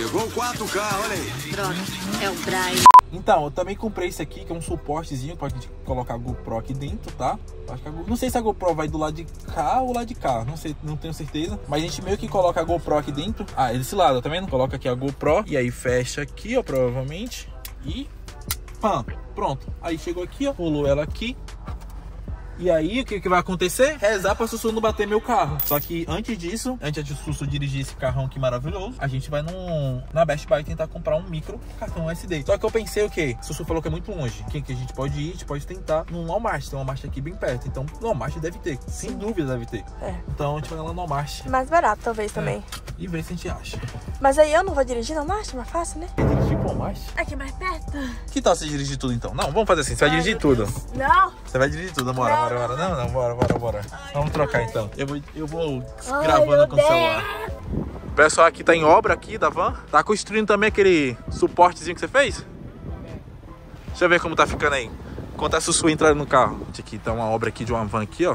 Chegou o 4K, olha aí. Pronto, é o Brian. Então, eu também comprei esse aqui, que é um suportezinho pra gente colocar a GoPro aqui dentro, tá? Acho que não sei se a GoPro vai do lado de cá ou lado de cá, não sei, não tenho certeza. Mas a gente meio que coloca a GoPro aqui dentro. Ah, desse lado, tá vendo? Coloca aqui a GoPro e aí fecha aqui, ó, provavelmente. E pã, pronto. Aí chegou aqui, ó, pulou ela aqui. E aí, o que vai acontecer? Rezar pra Sussu não bater meu carro. Só que antes disso, antes de Sussu dirigir esse carrão aqui maravilhoso, a gente vai na Best Buy tentar comprar um micro cartão SD. Só que eu pensei o quê? Sussu falou que é muito longe. O que a gente pode ir? A gente pode tentar no Walmart. Tem um Walmart aqui bem perto. Então, no Walmart deve ter. Sem dúvida deve ter. É. Então, a gente vai lá no Walmart. Mais barato, talvez, também. E ver se a gente acha. Mas aí eu não vou dirigir no Walmart? Mais fácil, né? Quer dirigir pro Walmart? Aqui mais perto. Que tal você dirigir tudo, então? Não, vamos fazer assim. Você vai dirigir tudo. Não. Você vai dirigir tudo. Bora, Não. bora, bora. Não, bora. Ai, Vamos trocar, ai. então. Eu vou Ai, gravando meu com o celular. O pessoal aqui tá em obra aqui da van. Tá construindo também aquele suportezinho que você fez? Deixa eu ver como tá ficando aí. Enquanto a Sussu entrar no carro. Aqui tá uma obra aqui de uma van aqui, ó.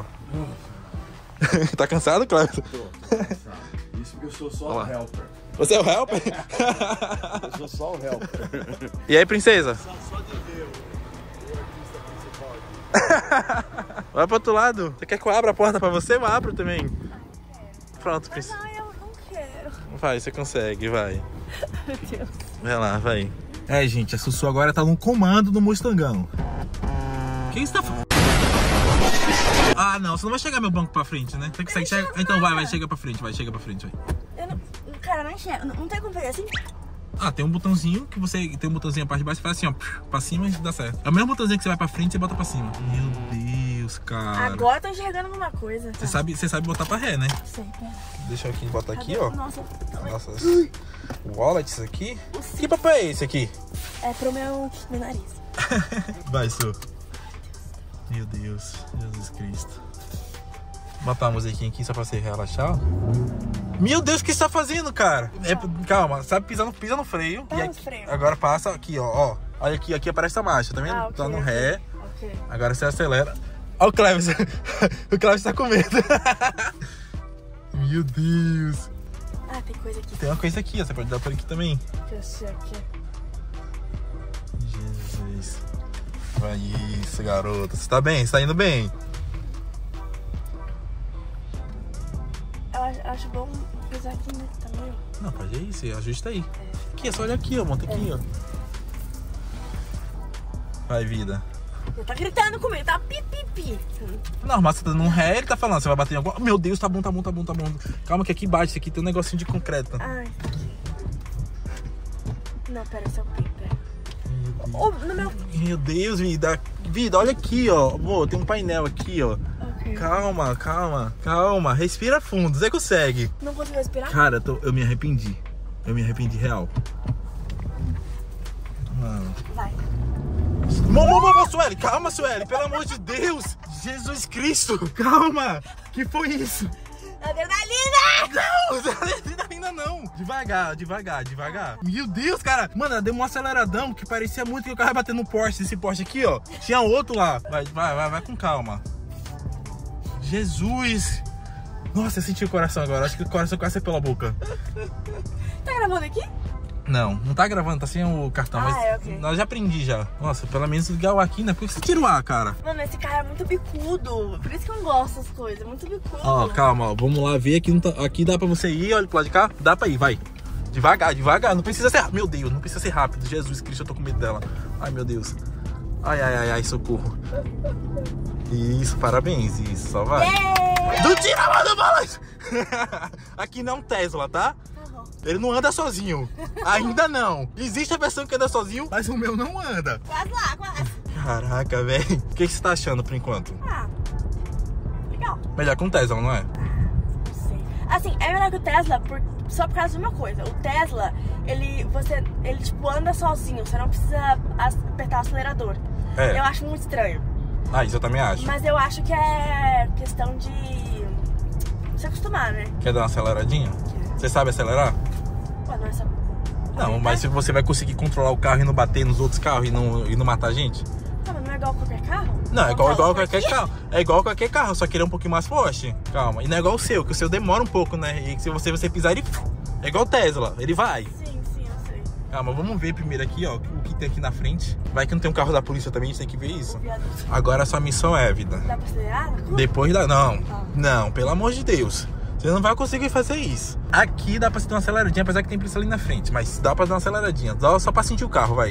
Tá cansado, Cléber? Tô cansado. Isso porque eu sou só o helper. Você é o helper? Eu sou só o helper. E aí, princesa? Só de ver o artista principal. Vai pro outro lado. Você quer que eu abra a porta pra você? Eu abro também. Pronto, princesa. Ai, eu não quero. Vai, você consegue, vai. Meu Deus. Vai lá, vai. É, gente, a Sussu agora tá no comando do Mustangão. Quem está falando? Ah, não, você não vai chegar meu banco pra frente, né? Você consegue chegar? Então vai, chega pra frente, chega pra frente, vai. Eu não... Cara, não enxerga. Não tem como fazer assim? Ah, tem um botãozinho que você... Tem um botãozinho a parte de baixo e faz assim, ó. Pra cima e dá certo. É o mesmo botãozinho que você vai pra frente e você bota pra cima. Meu Deus, cara. Agora eu tô enxergando alguma coisa. Você sabe botar pra ré, né? Sei, pera. Deixa eu aqui, botar aqui, Cadê? ó. Nossa. Nossas wallets aqui. Que papo é esse aqui? É pro meu nariz. Vai, Su. Meu Deus, Jesus Cristo. Botar a musiquinha aqui só pra você relaxar. Meu Deus, o que você tá fazendo, cara? Calma, sabe, pisa no freio. Tá E no aqui, freio. Agora passa aqui, ó. Olha aqui aparece a marcha, tá vendo? Ah, ok, tá no ok. ré. Ok. Agora você acelera. Ó o Cleves. O Cleves tá com medo. Meu Deus. Ah, tem coisa aqui. Tem uma coisa aqui, ó. Você pode dar por aqui também. Deixa eu assistir aqui. Jesus. Vai isso, garota. Você tá bem? Você tá indo bem? Eu acho bom pisar aqui, né? Tá meio... Não, pode ir, você ajusta aí. Aqui, é só olhar aqui, ó. Monta aqui, ó. Vai, vida. Ele tá gritando comigo, tá pi. Não, mas você tá num ré, ele tá falando, você vai bater em alguma... Meu Deus, tá bom. Calma que aqui embaixo, isso aqui tem um negocinho de concreto. Ai. Não, pera, esse é o pi, pera. Oh, no meu... Meu Deus, vida. Vida, olha aqui, ó. Amor, tem um painel aqui, ó. Ok. Calma. Respira fundo, você consegue. Não consigo respirar? Cara, eu me arrependi. Eu me arrependi real. Mano. Vai. Sueli, calma, Sueli, pelo amor de Deus. Jesus Cristo, calma. Que foi isso? Adrenalina! Não, ainda não. Devagar. Meu Deus, cara. Mano, deu um aceleradão que parecia muito que o carro ia bater no Porsche. Esse Porsche aqui, ó. Tinha outro lá. Vai com calma. Jesus. Nossa, eu senti o coração agora. Acho que o coração quase saiu pela boca. Tá gravando aqui? Não tá gravando, tá sem o cartão. Mas ok. nós já aprendi já. Nossa, pelo menos ligar o aqui, né? Por que você tira o ar, cara? Mano, esse cara é muito bicudo. Por isso que eu não gosto dessas coisas. É muito bicudo. Ó, calma, ó. Vamos lá ver. Aqui dá pra você ir. Olha pro lado de cá. Dá pra ir, vai. Devagar. Não precisa ser rápido. Meu Deus, não precisa ser rápido. Jesus Cristo, eu tô com medo dela. Ai, meu Deus. Ai, socorro. Isso, parabéns. Isso, só vai. Não tira a mão do volante! Aqui não é um Tesla, tá? Ele não anda sozinho. Ainda não. Existe a versão que anda sozinho, mas o meu não anda. Quase lá. Caraca, velho. O que você tá achando por enquanto? Ah, legal. Melhor que um Tesla, não é? Não sei. Assim, é melhor que o Tesla só por causa de uma coisa. O Tesla, ele tipo anda sozinho. Você não precisa apertar o acelerador. É. Eu acho muito estranho. Ah, isso eu também acho. Mas eu acho que é questão de se acostumar, né? Quer dar uma aceleradinha? Você sabe acelerar? Pô, não é só... Não, mas se você vai conseguir controlar o carro e não bater nos outros carros e não matar a gente? Não, mas não é igual a qualquer carro? Não, é igual qualquer carro. É igual qualquer carro, só que ele é um pouquinho mais forte. Calma. E não é igual o seu, que o seu demora um pouco, né? E se você pisar, ele... É igual o Tesla, ele vai. Sim. Calma, vamos ver primeiro aqui, ó, o que tem aqui na frente. Vai que não tem um carro da polícia também, a gente tem que ver isso. Agora a sua missão é, vida. Dá pra acelerar? Depois da... Não, não, pelo amor de Deus. Você não vai conseguir fazer isso. Aqui dá pra você dar uma aceleradinha, apesar que tem polícia ali na frente. Mas dá pra dar uma aceleradinha, só pra sentir o carro, vai.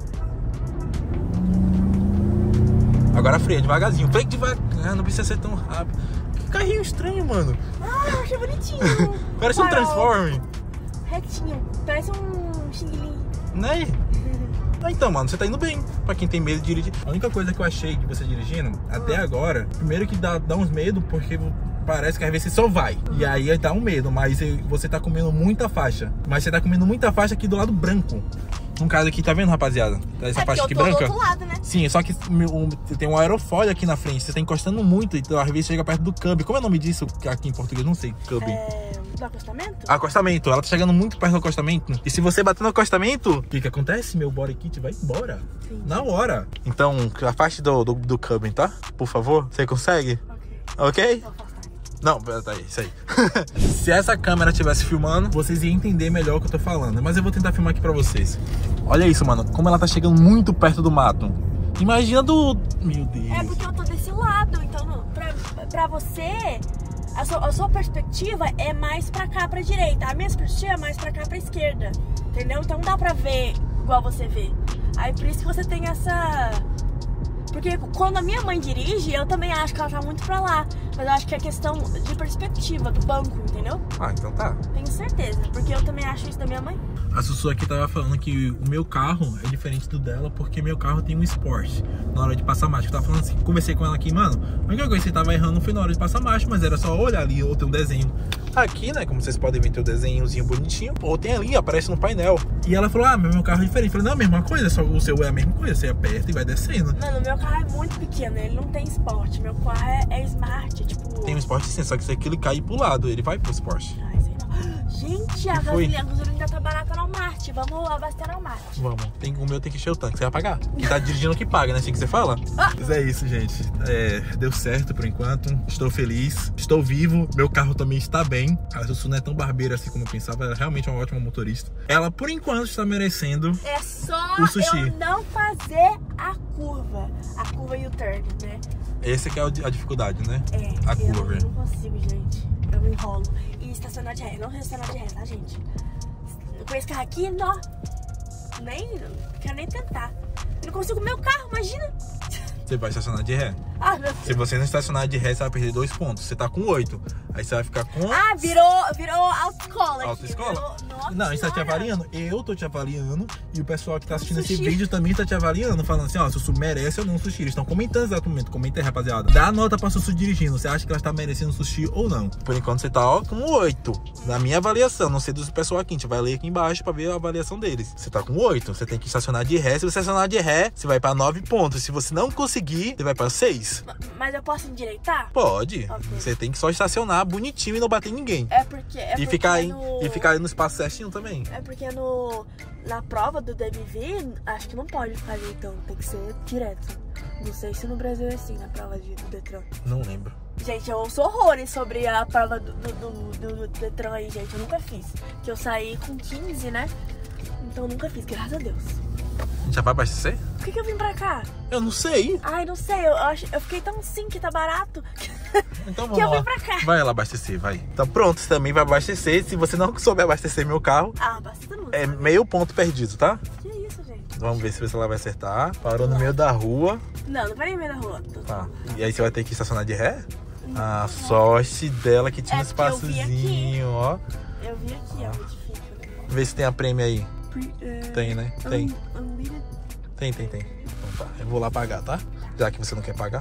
Agora freia devagarzinho, freia devagar, não precisa ser tão rápido. Que carrinho estranho, mano. Ah, eu achei bonitinho. Parece um Transformer. Retinho, parece um xing-ling. Né? Então, mano, você tá indo bem. Pra quem tem medo de dirigir. A única coisa que eu achei de você dirigindo, até agora, primeiro que dá uns medo, porque parece que às vezes você só vai. E aí dá um medo, mas você tá comendo muita faixa. Mas você tá comendo muita faixa aqui do lado branco. No caso aqui, tá vendo, rapaziada? Essa faixa aqui branca. Do outro lado, né? Sim, só que tem um aerofólio aqui na frente. Você tá encostando muito, então às vezes chega perto do cub. Como é o nome disso aqui em português? Não sei, cub. Do acostamento? Acostamento. Ela tá chegando muito perto do acostamento. E se você bater no acostamento, o que acontece? Meu body kit vai embora. Sim. Na hora. Então, afaste do cub, tá? Por favor. Você consegue? Ok? Não, tá aí, isso aí. Se essa câmera estivesse filmando, vocês iam entender melhor o que eu tô falando. Mas eu vou tentar filmar aqui pra vocês. Olha isso, mano. Como ela tá chegando muito perto do mato. Imagina do... Meu Deus. É porque eu tô desse lado. Então, pra você... A sua perspectiva é mais pra cá, pra direita. A minha perspectiva é mais pra cá, pra esquerda. Entendeu? Então não dá pra ver igual você vê. Aí por isso que você tem essa... Porque quando a minha mãe dirige, eu também acho que ela tá muito pra lá. Mas eu acho que é questão de perspectiva do banco, entendeu? Ah, então tá. Tenho certeza, porque eu também acho isso da minha mãe. A Sussu aqui tava falando que o meu carro é diferente do dela, porque meu carro tem um Sport na hora de passar marcha. Eu tava falando assim, conversei com ela aqui, mano, a única coisa que você tava errando não foi na hora de passar marcha, mas era só olhar ali ou ter um desenho. Aqui, né, como vocês podem ver, tem o desenhozinho bonitinho, ou tem ali, aparece no painel. E ela falou, meu carro é diferente. Eu falei, não, a mesma coisa, só o seu é a mesma coisa, você aperta e vai descendo. Mano, o meu carro é muito pequeno, ele não tem Sport, meu carro é Smart, tipo... Tem um Sport sim, só que se ele cair pro lado, ele vai pro Sport. Ai, sei não. Gente, a gasolina ainda tá barata no Marte, vamos abastecer no Marte. Vamos, o meu tem que encher o tanque, você vai pagar. Quem tá dirigindo que paga, né, assim que você fala? Mas é isso, gente, deu certo por enquanto, estou feliz, estou vivo, meu carro também está bem. A Sussu não é tão barbeira assim como eu pensava, ela é realmente uma ótima motorista. Ela, por enquanto, está merecendo o sushi. Eu não fazer a curva e o turn, né? Esse que é a dificuldade, né? A curva. Eu não consigo, gente. Eu me enrolo. E estacionar de ré. Não estacionar de ré, tá, gente? Com esse carro aqui, não quero nem tentar. Eu não consigo meu carro, imagina. Você vai estacionar de ré. Ah, meu Deus. Se você não estacionar de ré, você vai perder 2 pontos. Você tá com 8. Aí você vai ficar com... Ah, virou autoescola aqui. Autoescola? Nossa, não, isso tá te avaliando. Eu tô te avaliando. E o pessoal que tá assistindo esse vídeo também tá te avaliando. Falando assim, ó, Sussu merece ou não sushi. Eles estão comentando no exato momento. Comenta aí, rapaziada. Dá a nota pra Sussu dirigindo. Você acha que ela está merecendo sushi ou não? Por enquanto você tá, ó, com 8. Na minha avaliação. Não sei do pessoal aqui. A gente vai ler aqui embaixo pra ver a avaliação deles. Você tá com 8. Você tem que estacionar de ré. Se você estacionar de ré, você vai pra 9 pontos. Se você não conseguir, você vai pra 6. Mas eu posso endireitar? Pode. Okay. Você tem que só estacionar bonitinho e não bater em ninguém. E ficar aí no espaço certinho também. É porque na prova do DMV, acho que não pode ficar ali, então tem que ser direto. Não sei se no Brasil é assim, na prova do Detran. Não lembro. Gente, eu ouço horrores sobre a prova do Detran aí, gente. Eu nunca fiz. Que eu saí com 15, né? Então eu nunca fiz, graças a Deus. Já vai abastecer? Por que eu vim pra cá? Eu não sei. Ai, não sei. Eu fiquei tão sim que tá barato. Então vamos que eu lá. vim pra cá. Vai lá abastecer, vai. Então pronto, você também vai abastecer. Se você não souber abastecer meu carro, abastece não. É meio ponto perdido, tá? Que isso, gente? Vamos ver se ela vai acertar. Parou no meio da rua. Não parei no meio da rua. Tá. E aí você vai ter que estacionar de ré? A sorte dela que tinha um espaçozinho, ó. Eu vi aqui, ó. Vê se tem a prêmio aí. Tem, né? Tem. Tem. Então tá, eu vou lá pagar, tá? Já que você não quer pagar.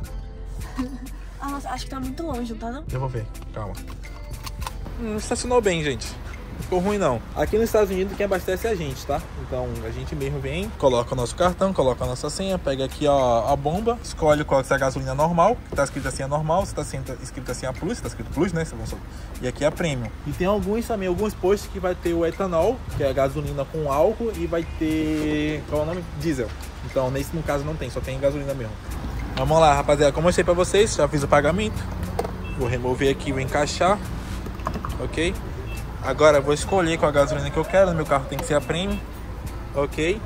Nossa, acho que tá muito longe, não tá não? Eu vou ver, calma. Estacionou bem, gente. Não ficou ruim não. Aqui nos Estados Unidos quem abastece é a gente, tá? Então a gente mesmo vem, coloca o nosso cartão, coloca a nossa senha, pega aqui ó, a bomba, escolhe qual é a gasolina normal, que tá escrito assim a normal, se tá escrito assim a plus, tá escrito plus, né? E aqui é a premium. E tem alguns postos que vai ter o etanol, que é a gasolina com álcool, e vai ter, qual é o nome? Diesel. Então nesse no caso não tem, só tem gasolina mesmo. Vamos lá, rapaziada, como eu mostrei pra vocês, já fiz o pagamento. Vou remover aqui, vou encaixar, ok? Agora eu vou escolher qual a gasolina que eu quero. No meu carro tem que ser a premium. Ok.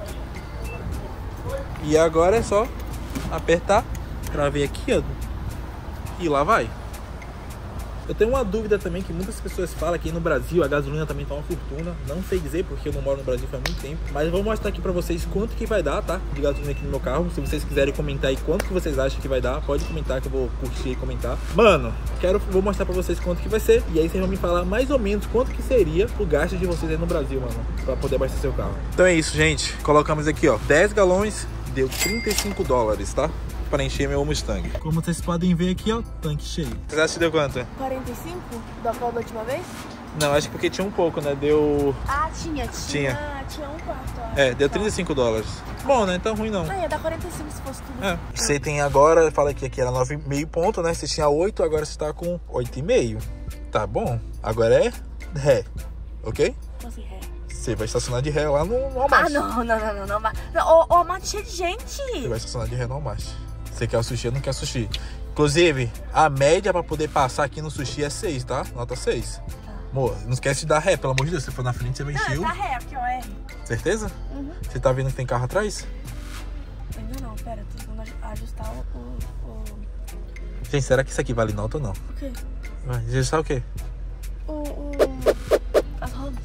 E agora é só apertar. Travei aqui, ó. E lá vai. Eu tenho uma dúvida também que muitas pessoas falam que no Brasil a gasolina também tá uma fortuna. Não sei dizer porque eu não moro no Brasil faz muito tempo. Mas eu vou mostrar aqui pra vocês quanto que vai dar, tá? De gasolina aqui no meu carro. Se vocês quiserem comentar aí quanto que vocês acham que vai dar, pode comentar que eu vou curtir e comentar. Mano, vou mostrar pra vocês quanto que vai ser. E aí vocês vão me falar mais ou menos quanto que seria o gasto de vocês aí no Brasil, mano. Pra poder abastecer o carro. Então é isso, gente. Colocamos aqui, ó, 10 galões. Deu $35, tá? Para encher meu Mustang. Como vocês podem ver aqui, ó, tanque cheio. Vocês acham que deu quanto? 45 da qual da última vez? Não, acho que porque tinha um pouco, né? Deu... Ah, tinha um quarto, ó. É, deu $35. Bom, né? Então ruim não. Ah, ia dar 45 se fosse tudo. É. Você tem agora, fala que aqui era 9,5 ponto, né? Você tinha 8, agora você tá com 8,5. Tá bom. Agora é ré, ok? Como assim, ré? Você vai estacionar de ré lá no Walmart. Ah, não. O Walmart cheio de gente. Você vai estacionar de ré no Walmart. Você quer o sushi ou não quer sushi? Inclusive, a média pra poder passar aqui no sushi é 6, tá? Nota 6. Tá. Amor, não esquece de dar ré, pelo amor de Deus. Se for na frente, você vai encher. Não, tá ré, aqui, ó, R. Certeza? Uhum. Você tá vendo que tem carro atrás? Ainda não, pera. Tô tentando ajustar o... Gente, será que isso aqui vale nota ou não? O quê? Vai ajustar o quê? As rodas.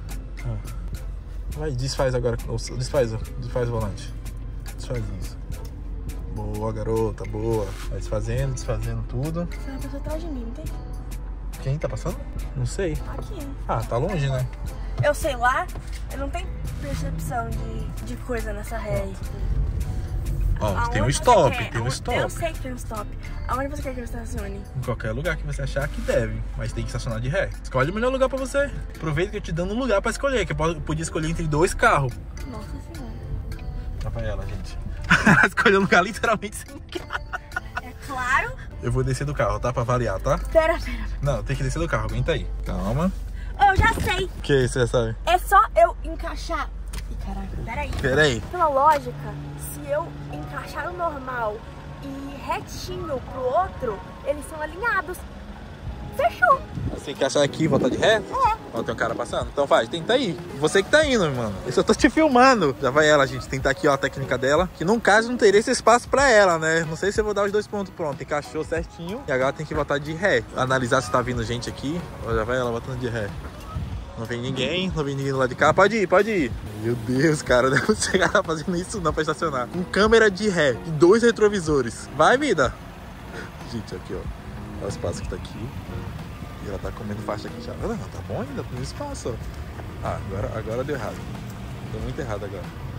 Vai, desfaz agora. Desfaz o volante. Desfaz isso. Boa, garota, boa. Vai desfazendo tudo. Você é uma pessoa atrás de mim, não tem? Quem tá passando? Não sei. Aqui. Ah, tá longe, né? Eu sei lá, eu não tenho percepção de coisa nessa ré aí. Ó, tem um stop, tem um Eu stop. sei que tem um stop. Aonde você quer que eu estacione? Em qualquer lugar que você achar que deve, mas tem que estacionar de ré. Escolhe o melhor lugar pra você. Aproveita que eu te dando um lugar pra escolher, que eu podia escolher entre 2 carros. Nossa senhora. Dá pra ela, gente. Escolheu um lugar literalmente sem carro. É claro. Eu vou descer do carro, tá? Pra variar, tá? Pera. Não, tem que descer do carro, aguenta aí. Calma. Eu já sei. O que você já sabe? É só eu encaixar. Ih, caraca, peraí. Pela lógica, se eu encaixar o normal e retinho pro outro, eles são alinhados. Fechou. Você encaixar aqui e voltar de ré? É. Ó, tem um cara passando. Então faz, tenta aí. Você que tá indo, mano. Eu só tô te filmando. Já vai ela, gente. Tentar aqui, ó, a técnica dela. Que no caso não teria esse espaço pra ela, né? Não sei se eu vou dar os 2 pontos. Pronto, encaixou certinho. E agora tem que voltar de ré. Analisar se tá vindo gente aqui. Ó, já vai ela voltando de ré. Não vem ninguém do lado de cá. Pode ir. Meu Deus, cara. Não é você tá fazendo isso não pra estacionar. Com câmera de ré e 2 retrovisores. Vai, vida. Gente, aqui, ó. Olha o espaço que tá aqui. E ela tá comendo faixa aqui já. Não, tá bom ainda, tem espaço. Ah, agora deu errado. Deu muito errado agora.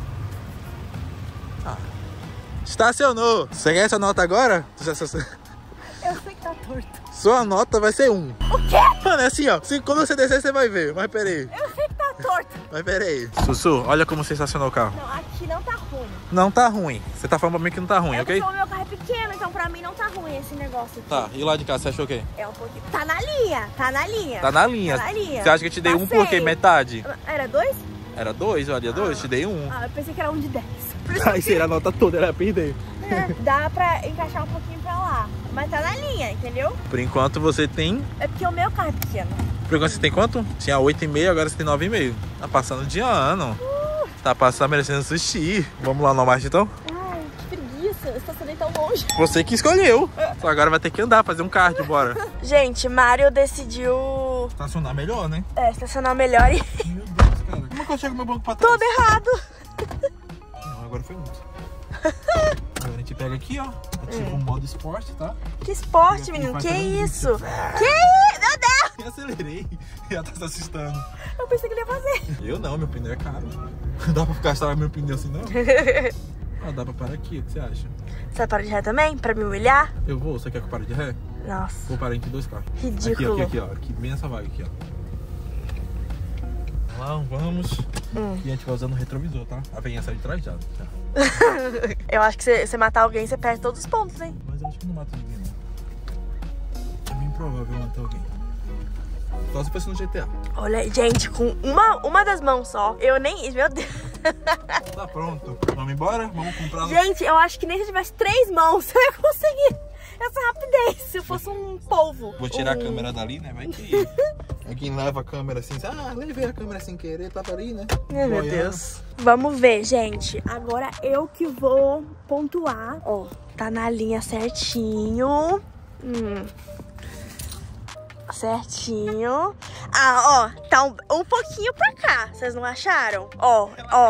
Ah. Estacionou. Você quer essa nota agora? Eu sei que tá torto. Sua nota vai ser 1. O quê? Mano, é assim, ó. Quando você descer, você vai ver. Mas peraí. Eu sei que tá torto. Mas peraí. Sussu, olha como você estacionou o carro. Não, aqui não tá ruim. Não tá ruim. Você tá falando pra mim que não tá ruim, ok? O meu carro é pequeno, então pra mim não tá ruim esse negócio aqui. Tá, e lá de cá, você achou o quê? É um pouquinho. Tá na linha. Tá na linha. Você acha que eu te dei um por quê? Metade? Era 2? Era 2, olha, 2, te dei 1. Ah, eu pensei que era 1 de 10. Aí seria a nota toda, ela ia perder. É, dá pra encaixar um pouquinho pra lá. Mas tá na linha, entendeu? Por enquanto você tem... É porque o meu carro é pequeno. Por enquanto você tem quanto? Tinha 8,5, agora você tem 9,5. Tá passando de ano. Tá merecendo sushi. Vamos lá no Walmart então? Ai, que preguiça. Eu estacionei tão longe. Você que escolheu. Só agora vai ter que andar, fazer um kart, bora. Gente, Mário decidiu... Estacionar melhor, né? É, estacionar melhor e... Meu Deus, cara. Como é que eu chego meu banco pra trás? Tudo errado. Não, agora foi muito. Agora a gente pega aqui, ó. Ativa o modo esporte, tá? Que esporte, menino? Que isso? Que isso? Meu Deus! Eu acelerei. Já tá se assustando. Eu pensei que ele ia fazer. Eu não, meu pneu é caro. Não dá pra gastar meu pneu assim, não? Ah, dá pra parar aqui, o que você acha? Você vai parar de ré também? Pra me humilhar? Eu vou, você quer que eu pare de ré? Nossa. Vou parar entre 2 carros. Ridículo. Aqui, ó. Aqui, bem nessa vaga aqui, ó. Vamos. E a gente vai usando o retrovisor, tá? A veinha sai de trás já. Eu acho que se você matar alguém, você perde todos os pontos, hein? Mas eu acho que não mata ninguém, não. É bem improvável eu matar alguém. Só se fosse no GTA. Olha, gente, com uma das mãos só. Eu nem... Meu Deus. Tá pronto. Vamos embora? Vamos comprar... Gente, eu acho que nem se eu tivesse 3 mãos eu ia conseguir essa rapidez. Se eu fosse um polvo. Vou tirar a câmera dali, né? Vai que... É quem leva a câmera assim, levei a câmera sem querer, tava ali, né? Ai, meu Deus. Vamos ver, gente. Agora eu que vou pontuar. Ó, tá na linha certinho. Certinho. Ah, ó, tá um pouquinho pra cá. Vocês não acharam? Ó.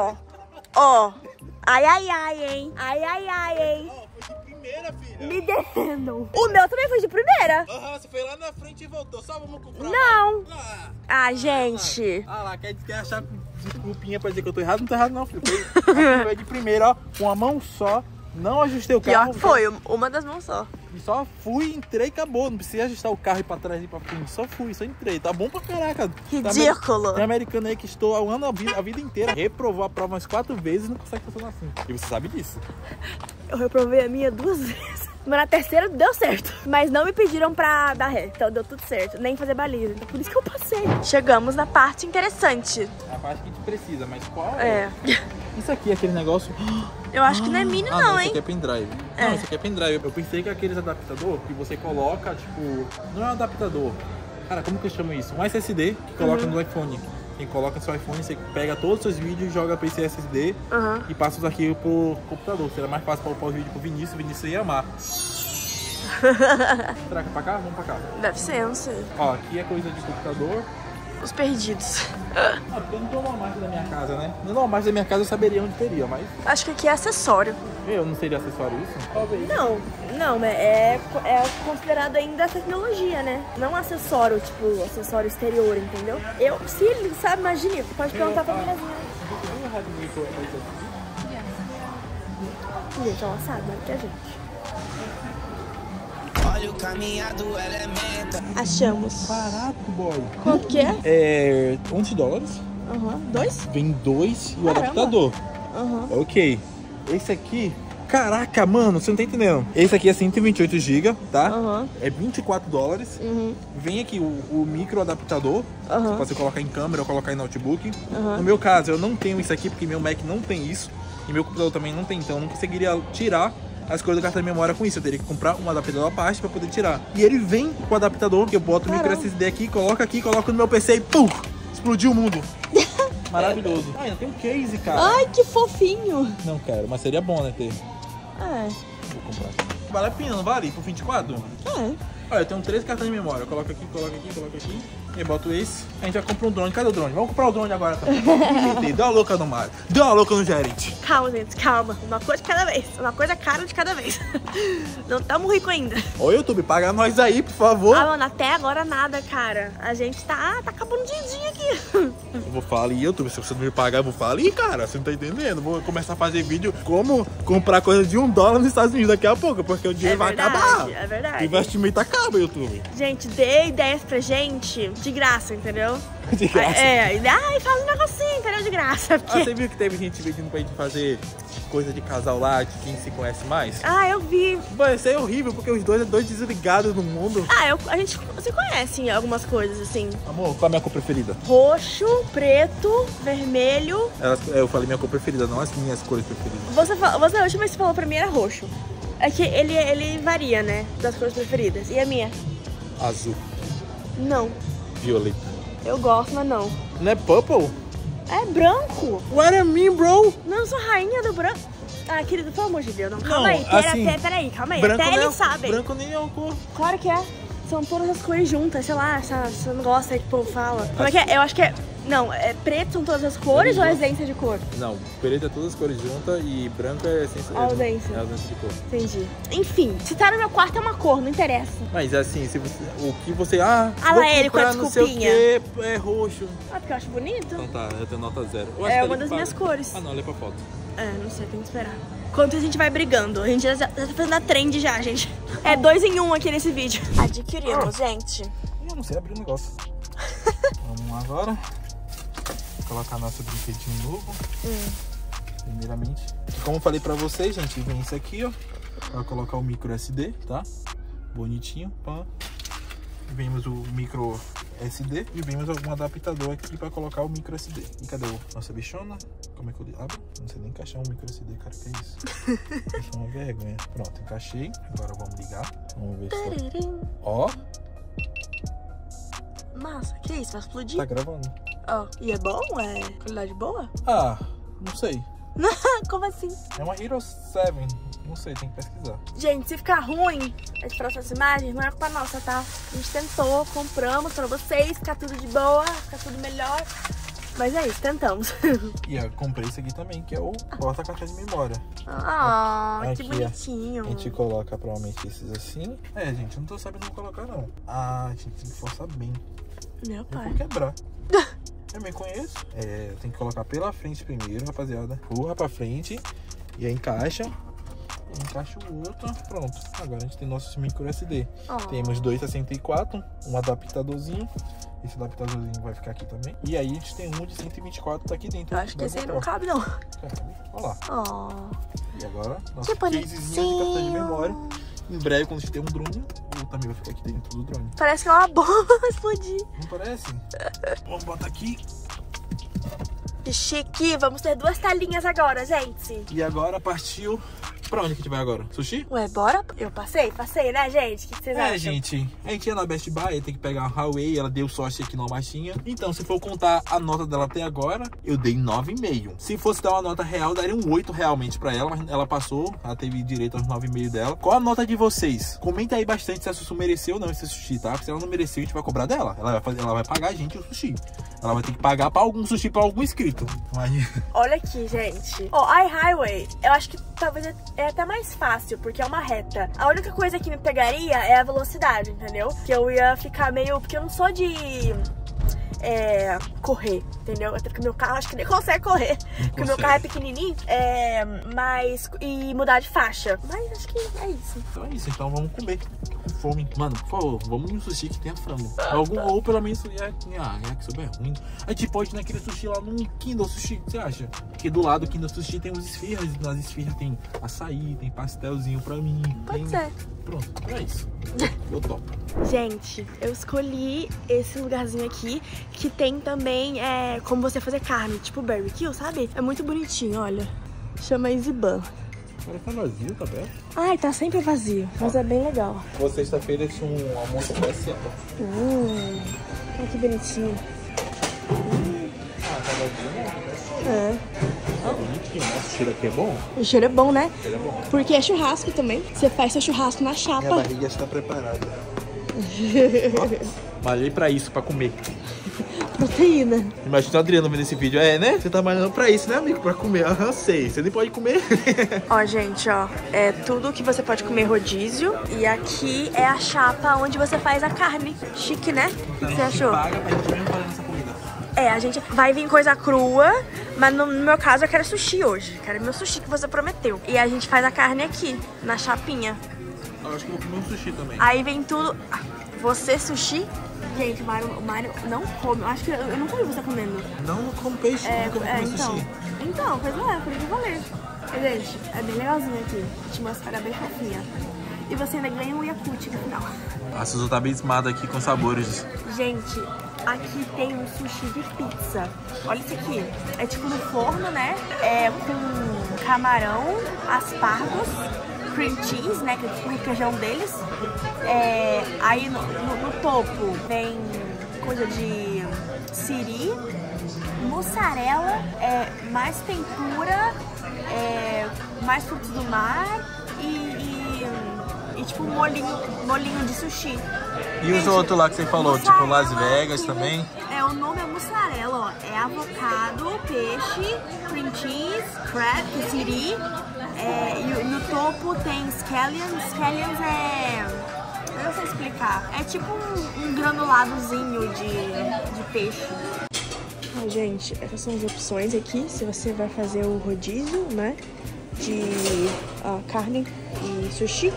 Ai, hein? Ai, hein? Foi de primeira, filha. Me defendam. O meu também foi de primeira. Você foi lá na frente e voltou. Só vamos comprar. Não. Gente. Lá, quer achar desculpinha pra dizer que eu tô errado? Não tô errado, não, filho. Foi de primeira, ó, com a mão só. Não ajustei o carro. Pior que foi, uma das mãos só. E só fui, entrei e acabou. Não precisei ajustar o carro e ir pra trás e pra frente. Só entrei. Tá bom pra caraca. Ridículo. Tem americano aí que estou há um ano a vida inteira. Reprovou a prova umas 4 vezes e não consegue funcionar assim. E você sabe disso. Eu reprovei a minha 2 vezes. Mas na terceira deu certo. Mas não me pediram pra dar ré. Então deu tudo certo. Nem fazer baliza. Então por isso que eu passei. Chegamos na parte interessante. A parte que a gente precisa, mas qual é? Isso aqui é aquele negócio... Eu acho que não é mini não, hein? Isso aqui é pendrive. Não, isso aqui é pendrive. Eu pensei que aqueles adaptador que você coloca, tipo... Não é um adaptador. Cara, como que eu chamo isso? Um SSD que coloca no iPhone. Quem coloca no seu iPhone, você pega todos os seus vídeos, joga pra esse SSD e passa os arquivos pro computador. Será mais fácil pra upar os vídeos pro Vinícius. O Vinícius ia amar. Será que é pra cá? Vamos pra cá. Deve ser, não sei. Ó, aqui é coisa de computador. Os perdidos. Porque eu não tenho uma marca da minha casa, né? Nem uma marca da minha casa eu saberia onde teria, mas... Acho que aqui é acessório. Não seria acessório isso? Talvez. Não, é considerado ainda tecnologia, né? Não acessório, tipo, acessório exterior, entendeu? Se ele sabe, imagine, pode perguntar pra minha vizinha. Gente, ela sabe, né? Que a gente. Olha o caminhado elemento. Achamos. Barato, boy. Quanto que é? É... $11. 2? Vem 2 e o adaptador. Ok. Esse aqui... Caraca, mano, você não tá entendendo. Esse aqui é 128 GB, tá? É $24. Vem aqui o micro adaptador. Pra você colocar em câmera ou colocar em notebook. No meu caso, eu não tenho isso aqui porque meu Mac não tem isso. E meu computador também não tem, então eu não conseguiria tirar as coisas do cartão de memória com isso. Eu teria que comprar um adaptador à parte pra poder tirar. E ele vem com o adaptador, que eu boto o micro SSD aqui, coloco no meu PC e pum! Explodiu o mundo. Maravilhoso. Ah, ainda tem um case, cara. Ai, que fofinho. Não quero, mas seria bom, né, ter. Vou comprar. Vale a pena, não vale? Por 24? Olha, eu tenho 3 cartões de memória. Coloca aqui. E boto esse. A gente já compra um drone. Cadê o drone? Vamos comprar o drone agora também. Deu uma louca no Mário. Deu uma louca no gerente. Calma, gente, calma. Uma coisa de cada vez. Uma coisa cara de cada vez. Não estamos ricos ainda. Ô, YouTube, paga nós aí, por favor. Mano, até agora nada, cara. A gente tá acabando o din-din aqui. Eu vou falir, YouTube. Se você não me pagar, eu vou falir, cara. Você não tá entendendo? Vou começar a fazer vídeo como comprar coisa de $1 nos Estados Unidos daqui a pouco, porque o dinheiro vai acabar. É verdade. O investimento acaba, YouTube. Gente, dê ideias pra gente de graça, entendeu? De graça. Faz um negocinho, entendeu? De graça. Porque... Você viu que teve gente pedindo pra gente fazer coisa de casal lá, de quem se conhece mais? Eu vi. Mano, isso aí é horrível, porque os dois desligados no mundo. A gente se conhece em algumas coisas, assim. Amor, qual é a minha cor preferida? Roxo, preto, vermelho. Eu falei minha cor preferida, não as minhas cores preferidas. A última vez que você falou pra mim era roxo. É que ele varia, né? Das cores preferidas. E a minha? Azul. Não. Violeta. Eu gosto, mas não. Não é purple? É branco. What I mean, bro? Não, eu sou rainha do branco. Querido, pelo amor de Deus, não. Calma aí, peraí, calma aí. Branco até não, eles sabem. Branco nem é uma cor. Claro que é. São todas as cores juntas, sei lá, você não gosta que o povo fala. Como é que é? Eu acho que é... Não, preto são todas as cores ou é ausência de cor? Não, preto é todas as cores juntas e branco é essência. Ausência. É ausência de cor. Entendi. Enfim, se tá no meu quarto é uma cor, não interessa. Mas assim, se você, o que você... vou ele com a desculpinha. É roxo. Porque eu acho bonito. Então tá, eu tenho nota 0. É uma das minhas cores. Não, olha pra foto. Não sei, tem que esperar. Enquanto a gente vai brigando, a gente já tá fazendo a trend já, gente. É 2 em 1 aqui nesse vídeo. Adquirimos, gente. Eu não sei abrir o negócio. Vamos lá agora. Colocar nosso brinquedinho novo. Primeiramente. Como eu falei pra vocês, gente, vem isso aqui, ó. Pra colocar o micro SD, tá? Bonitinho, pá. Vemos o micro SD e vemos algum adaptador aqui pra colocar o micro SD. E cadê a nossa bichona? Como é que eu abro? Não sei nem encaixar um micro SD, cara, que é isso? Isso é uma vergonha. Pronto, encaixei. Agora vamos ligar. Vamos ver se... Ó. Massa, que isso? Vai explodir? Tá gravando. Ó, e é bom? É qualidade boa? Ah, não sei. Como assim? É uma Hero 7. Não sei, tem que pesquisar. Gente, se ficar ruim as próximas imagens, não é culpa nossa, tá? A gente tentou, compramos pra vocês, ficar tudo de boa, ficar tudo melhor. Mas é isso, tentamos. E eu comprei esse aqui também, que é o porta-cartão de memória. Ah, que Aqui, bonitinho. A gente coloca provavelmente esses assim. É, gente, eu não tô sabendo colocar, não. Ah, a gente tem que forçar bem. Meu Eu pai. vou quebrar. Eu me conheço. É, tem que colocar pela frente primeiro, rapaziada. Empurra pra frente. E aí encaixa. E encaixa o outro. Pronto. Agora a gente tem nosso micro SD. Oh. Temos 264, um adaptadorzinho. Esse adaptadorzinho vai ficar aqui também. E aí a gente tem um de 124 tá aqui dentro. Eu acho que esse aí não GoPro. cabe, não. Olha lá. Oh. E agora, nosso Que casezinho de cartão de bonitinho. memória. Em breve, quando a gente ter um drone, o também vai ficar aqui dentro do drone. Parece que é uma bomba explodir. Não parece? Vamos botar aqui. Que chique. Vamos ter 2 telinhas agora, gente. E agora partiu. Pra onde que a gente vai agora? Sushi? Ué, bora? Eu passei, né, gente? O que vocês acham? Gente, a gente ia na Best Buy, tem que pegar a Huawei, ela deu sorte aqui numa baixinha. Então, se for contar a nota dela até agora, eu dei 9,5. Se fosse dar uma nota real, daria um 8 realmente pra ela, mas ela passou, ela teve direito aos 9,5 dela. Qual a nota de vocês? Comenta aí bastante se a Sussu mereceu ou não esse sushi, tá? Porque se ela não mereceu, a gente vai cobrar dela. Ela vai pagar a gente o sushi. Ela vai ter que pagar pra algum sushi pra algum inscrito. Mas... Olha aqui, gente. Ó, iHighway, eu acho que talvez é até mais fácil, porque é uma reta. A única coisa que me pegaria é a velocidade, entendeu? Que eu ia ficar meio... Porque eu não sou de... correr, entendeu? Até porque meu carro acho que nem consegue correr. Porque o meu carro é pequenininho. Mas... E mudar de faixa. Mas acho que é isso. Então é isso, então vamos comer. Com fome. Mano, por favor, vamos em um sushi que tenha frango. Ou pelo menos yakisoba é ruim. A gente pode ir naquele sushi lá no Kindle Sushi, o que você acha? Porque do lado do Kindle Sushi tem os esfirras, e nas esfirras tem açaí, tem pastelzinho pra mim. Pode ser. Pronto, é isso. Eu topo. Gente, eu escolhi esse lugarzinho aqui, que tem também como você fazer carne, tipo barbecue, sabe? É muito bonitinho, olha. Chama Iziban. Agora tá vazio, tá aberto? Ai, tá sempre vazio, mas é bem legal. Sexta-feira tinha um almoço especial. Olha que bonitinho. Ah, tá vazio, É. tá bonitinho. Nossa, o cheiro aqui é bom? O cheiro é bom, né? O cheiro é bom. Porque é churrasco também. Você faz seu churrasco na Minha chapa. barriga está preparada. Malhei pra isso, pra comer. Proteína. Imagina o Adriano vendo esse vídeo. É, né? Você tá malhando pra isso, né, amigo? Pra comer. Aham, sei. Você nem pode comer. Ó, gente, ó. É tudo que você pode comer rodízio. E aqui é a chapa onde você faz a carne. Chique, né? O que você achou? Paga pra gente mesmo fazer essa comida. A gente vai vir coisa crua, mas no meu caso eu quero sushi hoje. Quero meu sushi que você prometeu. E a gente faz a carne aqui, na chapinha. Eu acho que eu vou comer um sushi também. Aí vem tudo... Você sushi? Gente, o Mário não come. Eu acho que eu não comi você comendo. Não como peixe, nunca vou comer então. sushi. Então, pois é, por isso que eu falei. Gente, é bem legalzinho aqui. A atmosfera é bem fofinha. E você ainda ganha um Yakult no final. A Suzu tá abismada aqui com sabores. Gente, aqui tem um sushi de pizza. Olha isso aqui. É tipo no forno, né? É com camarão, aspargos, cream cheese, né? Que é tipo o requeijão deles. Aí no topo vem coisa de siri, mussarela, mais tempura, mais frutos do mar e tipo um molinho de sushi. E os outros lá que você falou, tipo Las Vegas também? O nome é mussarela, ó. É avocado, peixe, cream cheese, crab, siri. E no topo tem scallions. Scallions eu não sei explicar. É tipo um granuladozinho de peixe. Gente, essas são as opções aqui. Se você vai fazer o rodízio, né? De carne e sushi.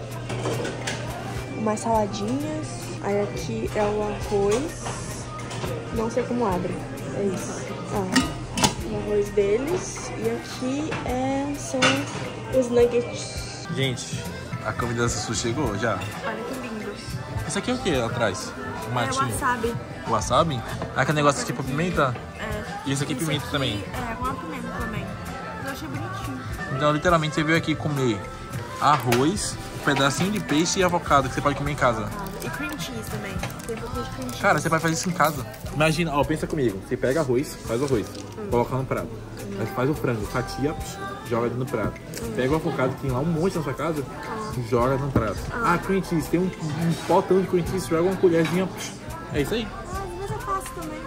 Umas saladinhas. Aí aqui é o arroz. Não sei como abre. É isso. O arroz deles. E aqui são os nuggets. Gente, a comida da Suzu chegou já. Olha que lindo. Isso aqui é o que atrás? É wasabi. Wasabi? Aquele negócio tipo pimenta? E esse aqui pimenta também? Com a pimenta também. Eu achei bonitinho. Então, literalmente, você veio aqui comer arroz, um pedacinho de peixe e avocado que você pode comer em casa. E cream cheese também. tem um pouquinho de cream cheese. Cara, você vai fazer isso em casa. Imagina, ó, pensa comigo. Você pega arroz, faz o arroz, coloca no prato. Aí você faz o frango, fatia, joga no prato. Pega o avocado que tem lá um monte na sua casa, joga no prato. Ah, cream cheese, tem um potão de cream cheese, joga uma colherzinha. É isso aí. Ah, às vezes eu faço também.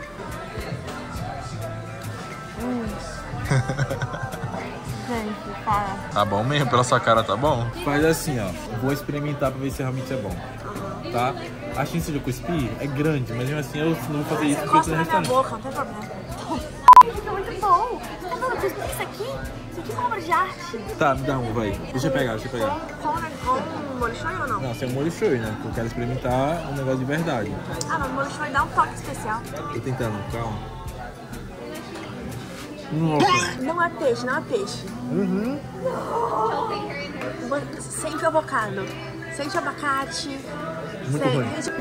Gente, para. Tá bom mesmo, pela sua cara tá bom. Faz assim, ó. Vou experimentar pra ver se realmente é bom. Tá? A chance de eu cuspir é grande, mas mesmo assim eu não vou fazer isso porque eu tô Encosta no na minha restaurante. boca, não tem problema. Fica muito bom. Você tá vendo? Isso aqui é uma obra de arte. Tá, me dá um, vai. Deixa eu pegar. Com molho shoyu ou não? Não, sem molho shoyu, né? Porque eu quero experimentar um negócio de verdade. Ah, mas o molho shoyu dá um toque especial. Tô tentando, calma. Nossa. Não é peixe, não é peixe. Sente o avocado. Sente o abacate. Muito ruim. Sente...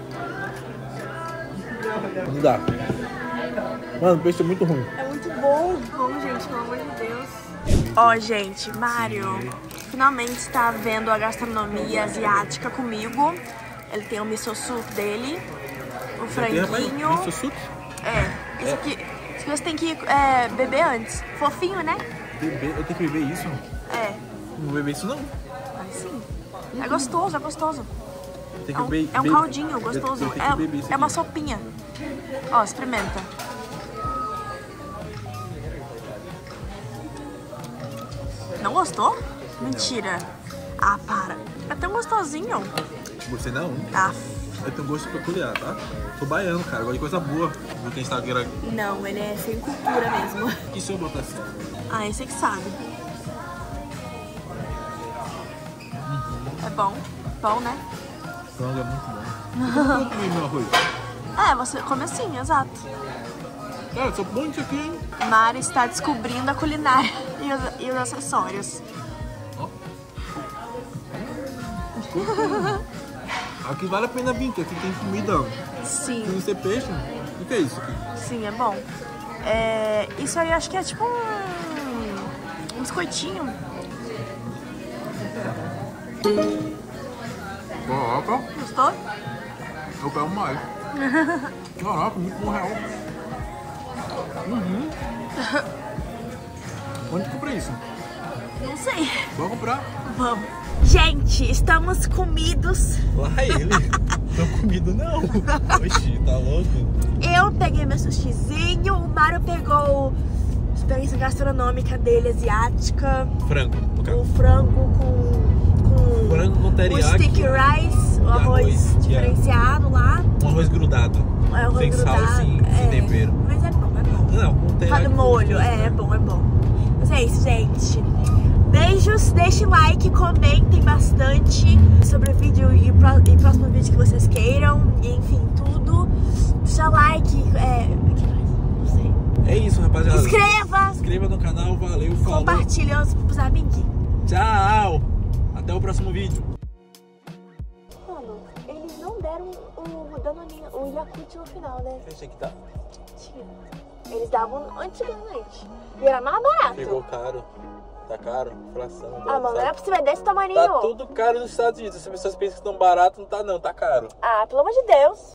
Não dá. Mano, o peixe é muito ruim. É muito bom. Como, gente, pelo amor de Deus. Ó, gente, Mário finalmente tá vendo a gastronomia asiática comigo. Ele tem o miso soup dele, o franguinho. Miso soup? É, isso aqui você tem que beber antes. Fofinho, né? Beber? Eu tenho que beber isso? É. Não vou beber isso não. Mas sim. É gostoso, é gostoso. Tem que É um caldinho gostoso. Eu tenho que beber isso É uma aqui. sopinha. Ó, experimenta. Não gostou? Mentira. Ah, para. É tão gostosinho. Você não? Ah, Eu tenho gosto peculiar, tá? Sou baiano, cara. Gosto de coisa boa. Viu que a gente tá aqui. não, ele é sem cultura mesmo. E se eu botar assim? Ah, esse que sabe. É bom. Bom, né? Frango é muito bom. Eu comi meu arroz. É, você come assim, exato. Cara, sou bom isso aqui, hein? Mari está descobrindo a culinária e os acessórios. Aqui vale a pena vir, que aqui tem comida. Sim. Se não ser peixe, o que é isso aqui? Sim, é bom. Isso aí eu acho que é tipo um biscoitinho. Caraca, Gostou? eu quero mais. Caraca, muito bom real. Onde comprei isso? Não sei. Vou comprar. Vamos. Gente, estamos comidos. Lá ele. Não comido não. Oxi, tá louco? Eu peguei meu sushizinho, o Mário pegou a experiência gastronômica dele, asiática. Frango, no caso. O frango com Frango com o teriyaki. sticky rice, o arroz diferenciado lá. Um arroz grudado. É, arroz sem sal, grudado. sem tempero. Mas é bom, é bom. Não, com teriyaki. Cada molho, é bom, é bom. Mas é isso, gente. Beijos, deixem like, comentem bastante sobre o vídeo e próximo vídeo que vocês queiram. E, enfim, tudo. Deixa like, o que mais? Não sei. É isso, rapaziada. Inscreva! Inscreva no canal, valeu, falou. Compartilha os amiguinhos. Tchau! Até o próximo vídeo. Mano, eles não deram o Yakult no final, né? Esse aqui tá? Eles davam antigamente. E era mais barato. Ficou caro. Tá caro, inflação. Ah, mano, não é possível, é desse tamaninho. Tá tudo caro nos Estados Unidos. As pessoas pensam que estão barato, não tá não, tá caro. Ah, pelo amor de Deus.